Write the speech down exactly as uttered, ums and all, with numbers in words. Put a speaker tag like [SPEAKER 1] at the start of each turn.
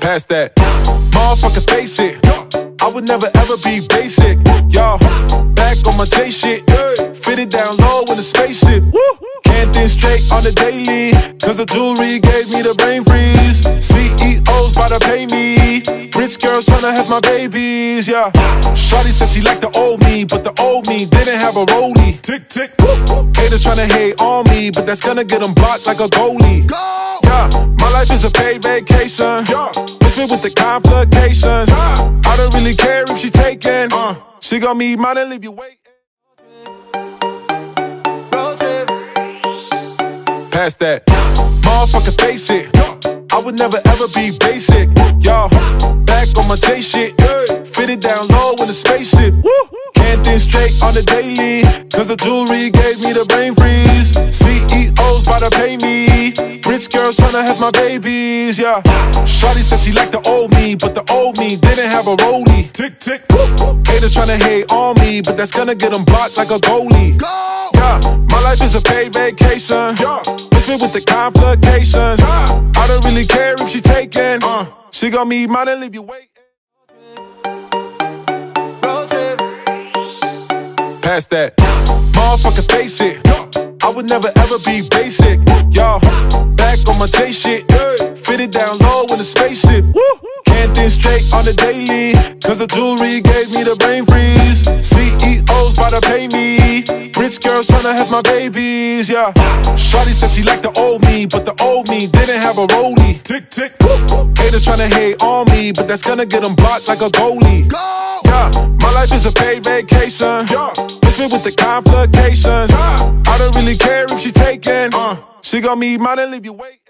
[SPEAKER 1] Past that, motherfucker, face it. I would never ever be basic. Y'all, back on my J shit. Fitted down low in a spaceship. Can't think straight on the daily, cause the jewelry gave me the brain freeze. C E Os bout to pay me. Rich girls tryna have my babies, yeah. Shawty said she liked the old me, but the old me didn't have a rollie. Tick, tick. Haters tryna hate on me, but that's gonna get them blocked like a goalie. Yeah, my life is a paid vacation. Miss me with the complications. I don't really care if she taken. She gon' meet mine and leave you waiting. Past that, motherfucker, face it. I would never ever be basic. Y'all, back on my J shit. Fitted down low in a spaceship. Can't think straight on the daily, cause the jewelry gave me the brain freeze. C E Os bout to pay me. Rich girls tryna have my babies, yeah. Shawty said she liked the old me, but the old me didn't have a rollie. Tick, tick. Haters tryna hate on me, but that's gonna get them blocked like a goalie. Yeah, my life is a paid vacation. Miss me with the complications. I don't really care if she taken. She gon' meet mine and leave you waiting. Past that, motherfucker, face it. I would never ever be basic. Y'all, back on my J shit. Fitted down low in a spaceship. Can't think straight on the daily, cause the jewelry gave me the brain freeze. C E Os bout to pay me. Rich girls tryna have my babies, yeah. Shawty said she liked the old me, but the old me didn't have a rollie. Tick, tick. Haters tryna hate on me, but that's gonna get them blocked like a goalie. Yeah, my life is a paid vacation. Miss me with the complications. I don't really care if she taken. She gon' meet mine and leave you waiting.